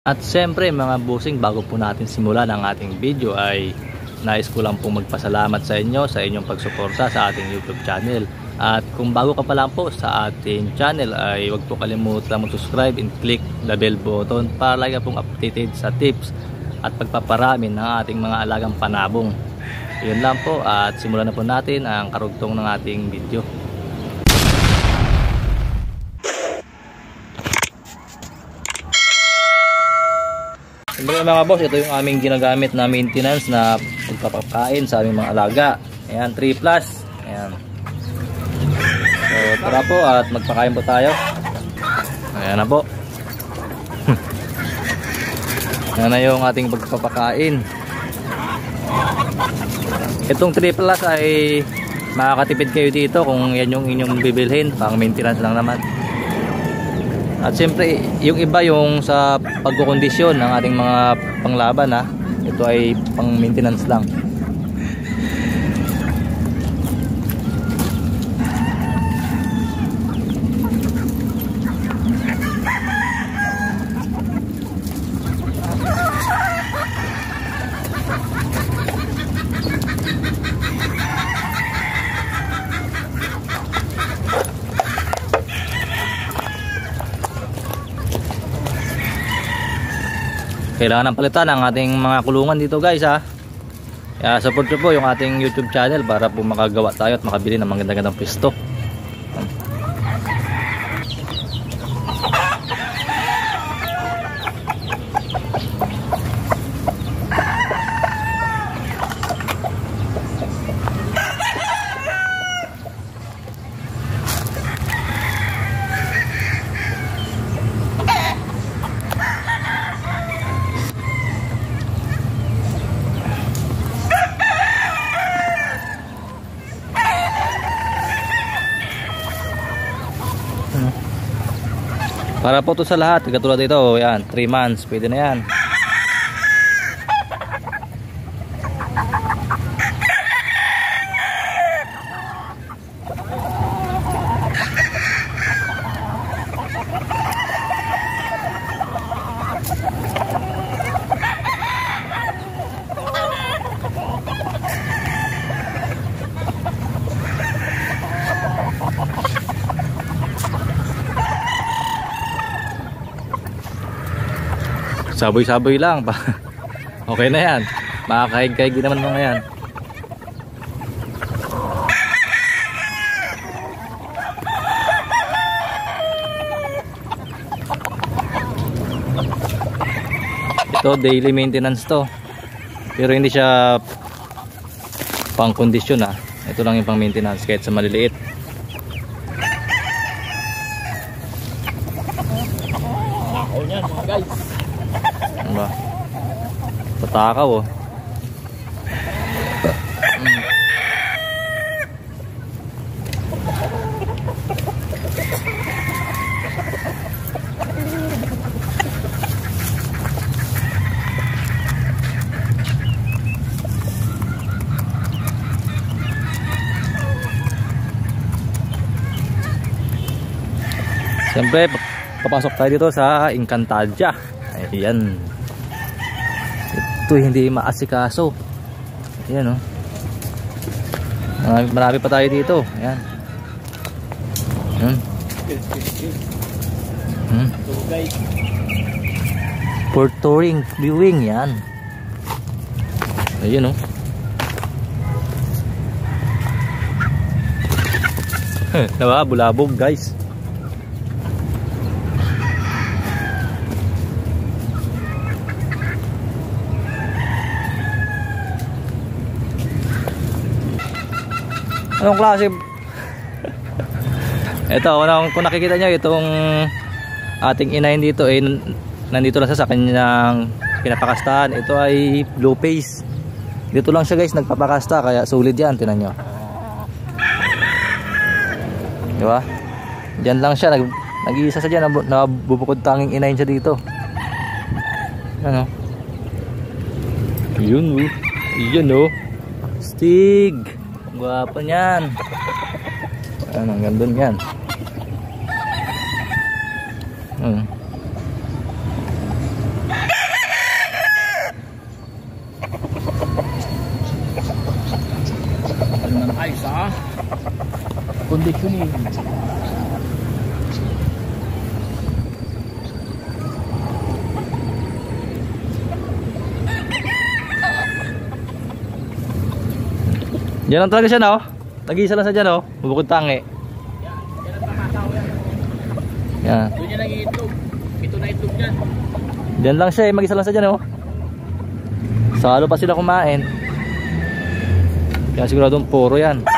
At siyempre mga bossing, bago po natin simulan ang ating video ay nais ko lang pong magpasalamat sa inyo sa inyong pagsuporta sa ating YouTube channel. At kung bago ka pa lang po sa ating channel ay huwag po kalimutan mag-subscribe and click the bell button para lagi pong updated sa tips at pagpaparami ng ating mga alagang panabong. Yun lang po at simulan na po natin ang karugtong ng ating video. Siyempre mga boss, ito yung aming ginagamit na maintenance na pagpapakain sa aming mga alaga. Ayan, 3+. Ayan. So tara po at magpakain po tayo. Ayan na po. Ayan na yung ating pagpapakain. Itong 3+ ay makakatipid kayo dito kung yan yung inyong bibilhin. Pang maintenance lang naman. At siyempre yung iba yung sa pagkukondisyon ng ating mga panglaban ha. Ito ay pang maintenance lang. Kailangan ng palitan ang ating mga kulungan dito guys ha. Kaya support nyo po yung ating YouTube channel para po makagawa tayo at makabili ng magandang pwesto. Para po to sa lahat, katulad ito, yan, 3 months, pwede na yan. Saboy-saboy lang pa. Okay na yan. Makakaig-kaig naman mga yan. Ito daily maintenance to. Pero hindi siya pang kondisyon ha. Ito lang yung pang maintenance kahit sa maliliit. Oh yan mga guys. Ba? Patakaw oh. Siyempre papasok tayo dito sa Encantadia. Ayan. Ito hindi maasikaso. Ayan oh. Marami pa tayo dito. Ayan. For touring, viewing yan. Ayan oh. Diba? Bulabog guys. Anong klase? Ito, kung nakikita nyo, itong ating inahin dito ay nandito lang sa kanyang pinapakastahan. Ito ay blue face. Dito lang siya guys nagpapakasta, kaya solid yan, tinan nyo. Diba? Diyan lang siya, nag-iisa siya dyan, nabubukod tanging inahin siya dito. Ano? Yun oh. Yun oh. Stig. Gwapo niyan. Ano, ang ganda niyan. conditioning. Yan lang talaga siya, no? Nag-iisa lang sa dyan, no? Bubukod tangi. Yan. Doon niya nag-iitlog. Ito na itlog niyan. Diyan lang siya, mag-isa lang sa dyan, no? Salo pa sila kumain. Kaya siguradong puro yan.